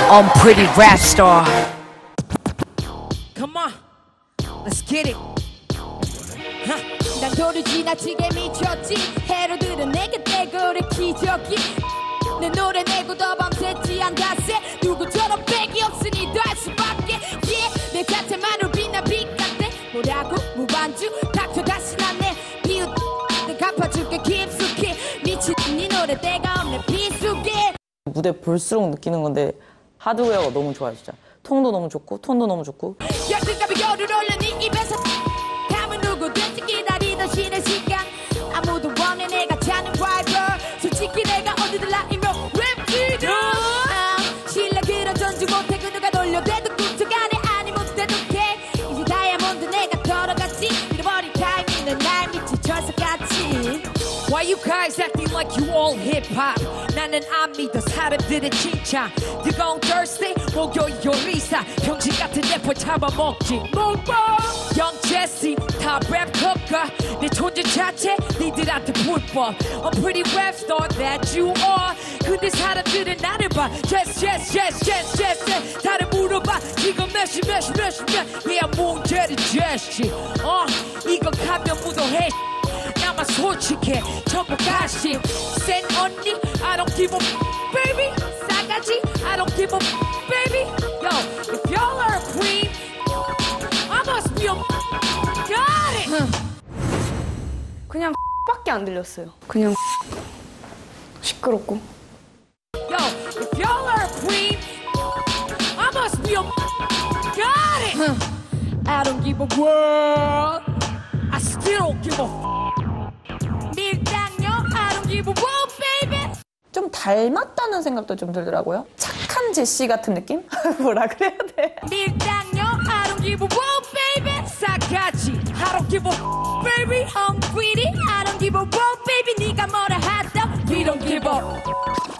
I'm pretty rap star. Come on, let's get it. 난 도를 지나치게 미쳤지. 해로들은 내게 떼고를 기적이. 내 노래 내고도 밤새지 않다세. 누구처럼 백이 없으니 더 할 수밖에. Yeah, 내 자체만으로 빛나 빛 같대. 뭐라고 무반주 닥쳐 다시 났네. 비웃 내 갚아줄게 깊숙이. 미친 네 노래 때가 없네 비수기. 무대 볼수록 느끼는 건데 하드웨어가 너무 좋아요 진짜. 통도 너무 좋고 톤도 너무 좋고. 열등감이 열을 올려 네 입에서. 다음은 누구든지 기다리던 쉬는 시간. 아무도 원해 내가 찾는 라이벌. 솔직히 내가 어디들 라인으로 랩지도. 실력으로 전주 못해 그 누가 돌려대도 꿈쩍하네. 아니 못해도 돼. 이제 다이아몬드 내가 털어갔지. 잃어버린 타이밍은 날 미친 철석같이. Why you guys acting like you all hip-hop? 나는 안 믿어 사람들의 칭찬. 뜨거운 Thursday 목요일 요리사. 병신 같은 래퍼 잡아먹지. 영 제시 탑랩 컵가. 내 존재 자체 니들한테 불법. I'm pretty rap star that you are. 근데 사람들은 나를 봐. yes 다들 물어봐. 지금 몇시 Yeah 문제는 제시. 이거 가면 무도해. 나만 솔직해 전부 가심 센 언니 I don't give a baby 싸가지 I don't give a baby Yo if y'all are a queen I must be a got it 그냥 밖에 안 들렸어요. 그냥 시끄럽고. Yo if y'all are a queen I must be a got it I don't give a what I still don't give a 밀당요 I don't give a what baby 좀 닮았다는 생각도 좀 들더라고요. 착한 제시 같은 느낌? 뭐라 그래야 돼? 밀당요 I don't give a what baby 싸가지 I don't give a baby I'm greedy I don't give a what baby 네가 뭐라 하든 We don't give a